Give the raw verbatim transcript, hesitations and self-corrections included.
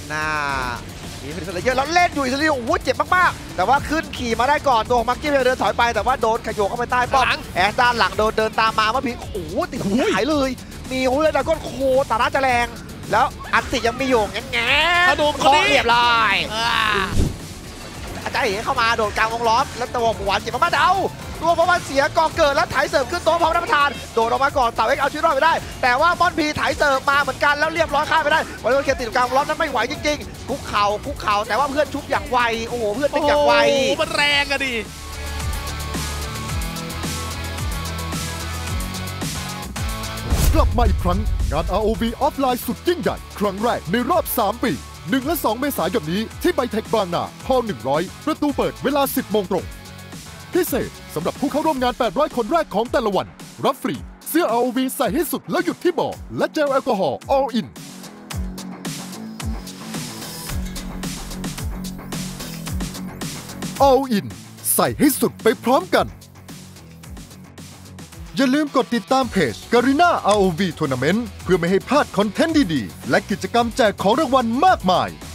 หน้ามีฟิลิปเยอะแล้วเล่นอยู่อิสราเอลโอ้โหเจ็บมากๆแต่ว่าขึ้นขี่มาได้ก่อนตัวของมักกี้เดินถอยไปแต่ว่าโดนขยโยกเข้าไปใต้ป้อมแอสด้านหลังโดนเดินตามมาเมื่อพีโอ้โหติดหูหายเลยมีโอ้ยดราก้อนโคตาราจะแรงแล้วอันติยังมีอยู่แง่แง่คอเรียบร้อยอาจารย์เอ๋เข้ามาโดดกลางวงล้อมแล้วตัวหมูหวานเจ็บมากๆเดาตัวเพราะว่าเสียกองเกิดแล้วถ่ายเสิร์ฟขึ้นโต๊ะพร้อมรับประทานโดดออกมาก่อนเต่าเอ็กเอาชีวิตรอดไปได้แต่ว่าบอนพีถ่ายเสิร์ฟมาเหมือนกันแล้วเรียบร้อยฆ่าไปได้วันนี้เคียติดกลางวงล้อมนั้นไม่ไหวจริงๆคุกเข่าคุกเข่าแต่ว่าเพื่อนชุบอย่างไวโอ้โหเพื่อนเป็นอย่างไวมันแรงอะดิกลับมาอีกครั้งงาน อาร์ โอ วี ออฟไลน์สุดยิ่งใหญ่ครั้งแรกในรอบสามปีหนึ่งและสองเมษายนนี้ที่ไบเทคบางนาฮอลล์หนึ่งร้อยประตูเปิดเวลาสิบโมงตรงพิเศษสำหรับผู้เข้าร่วมงานแปดร้อยคนแรกของแต่ละวันรับฟรีเสื้อ อาร์ โอ วี ใส่ให้สุดแล้วหยุดที่บ่อและเจลแอลกอฮอล์ All In All In ใส่ให้สุดไปพร้อมกันอย่าลืมกดติดตามเพจ Garena อาร์ โอ วี Tournament เพื่อไม่ให้พลาดคอนเทนต์ดีๆและกิจกรรมแจกของรางวัลมากมาย